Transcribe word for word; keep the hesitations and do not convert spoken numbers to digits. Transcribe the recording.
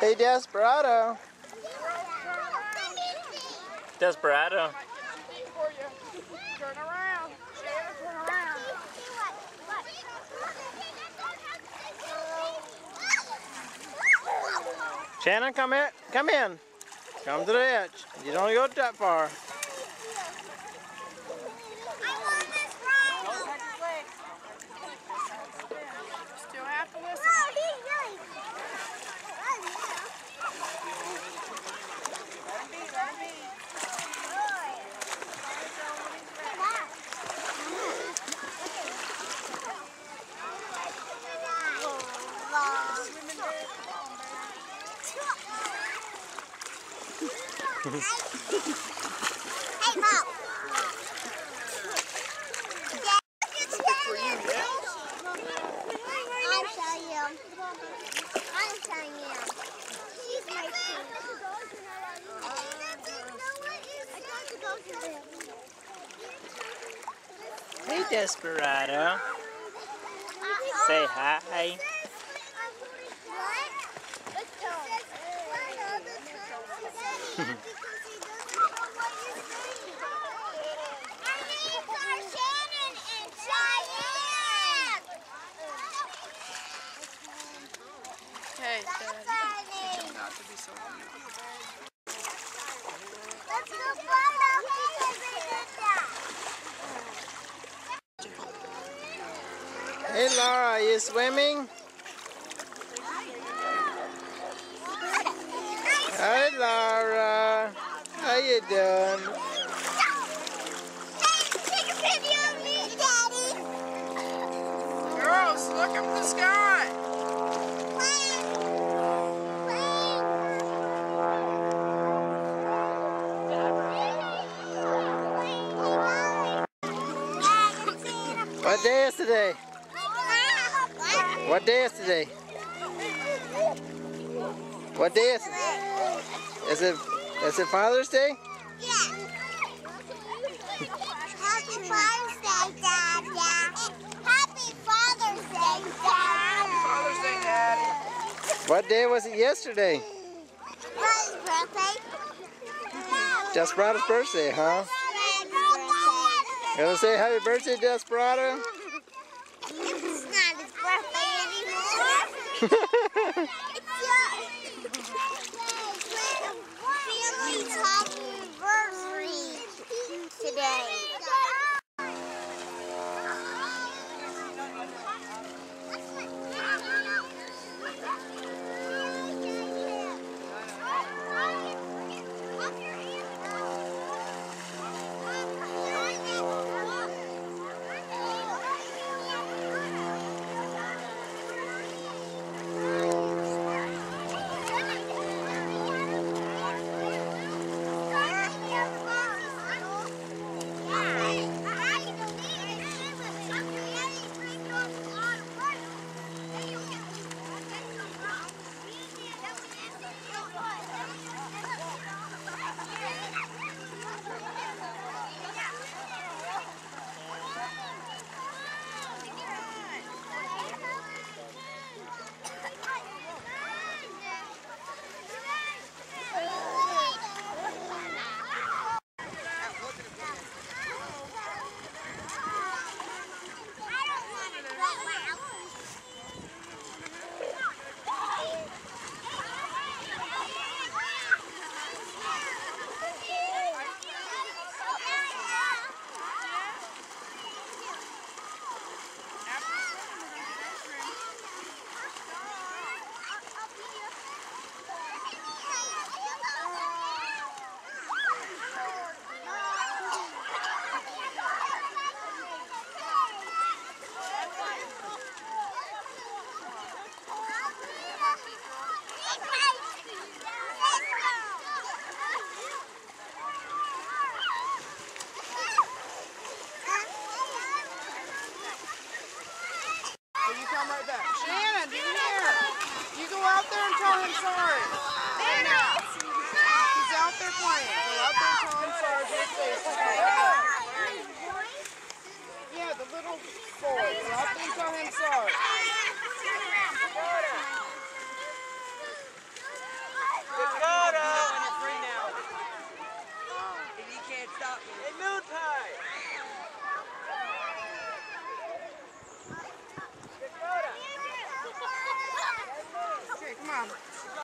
Hey, Desperado. Desperado. Turn around. Shannon, turn around. Shannon, come in. Come in. Come to the edge. You don't go that far. Still have to listen. Hey, Mom. For you, yeah? I'll show you. I'll show you. She's my friend. Hey, Desperado. Say hi. Hey, Daddy. Not to be so long. Let's go follow Hey, Laura, are you swimming? Hi, Laura. How you doing? Take a video of me, Daddy. Girls, look up at the sky. What day is today? What day is today? What day is it? Is it is it Father's Day? Yeah. Happy Father's Day, Dad. Yeah. Happy Father's Day, Dad. Father's Day, Daddy. What day was it yesterday? Daddy's birthday. Desperado's birthday, huh? You want to say happy birthday, Desperado? It's not his birthday anymore. It's yours. Family's happy anniversary today. Yeah, the little boy. Go up and tell him sorry.